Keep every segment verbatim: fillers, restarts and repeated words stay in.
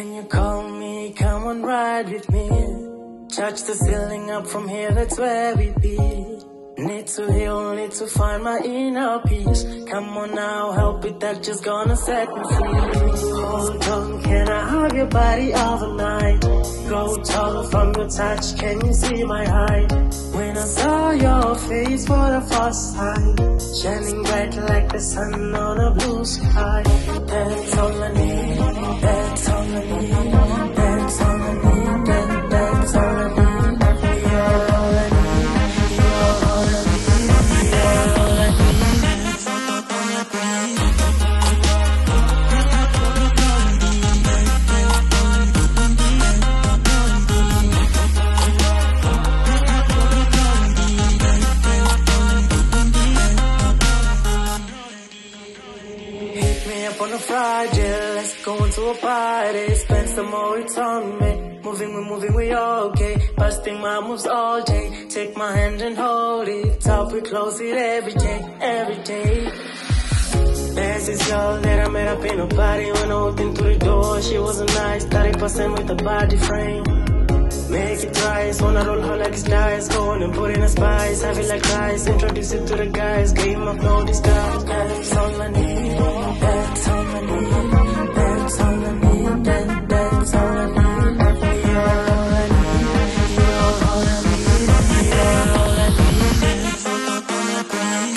Can you call me, come on ride with me? Touch the ceiling up from here, that's where we be. Need to heal, need to find my inner peace. Come on now, help it, that's just gonna set me free. Hold on, can I hug your body overnight? Go tall from your touch, can you see my height? When I saw your face for the first time, shining bright like the sun on a blue sky. That's all I need, that's all I need, that's all I need, that, that's all I need. You're all I need, you're all I need, you're all I need. So talk on your brain. On a Friday, let's go into a party. Spend some more, it's on me. Moving, we moving, we okay. Busting my moves all day. Take my hand and hold it. Top, we close it every day, every day. There's this girl that I met up in a party. When I walked into the door, she was a nice thirty percent with a body frame. Make it twice, wanna roll her like it's dice. Go on and put in a spice, have it like rice. Introduce it to the guys, game of no disguise. That's all I need, that's all I need, that's all I need, that, that's all I need. You're all I need, you're all I need, you're all I need. So talk on your brain.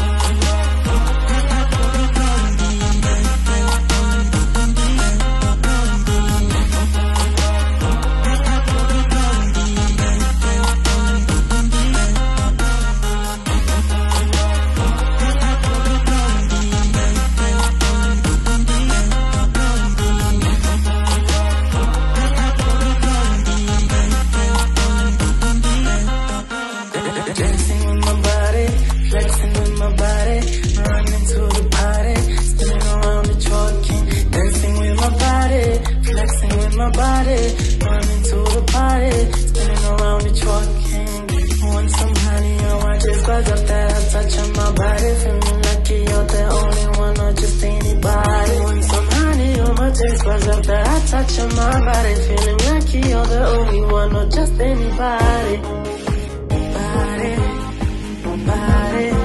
Dancing with my body, flexing with my body, running to the party, spinning around the twerking. Dancing with my body, flexing with my body, running to the party, spinning around the twerking. Want some honey on my taste buds up that I touch on my body, feeling lucky you're the only one, not just anybody. Want some honey on my taste buds up that I touch on my body, feeling lucky you're the only one, not just anybody. Body, body.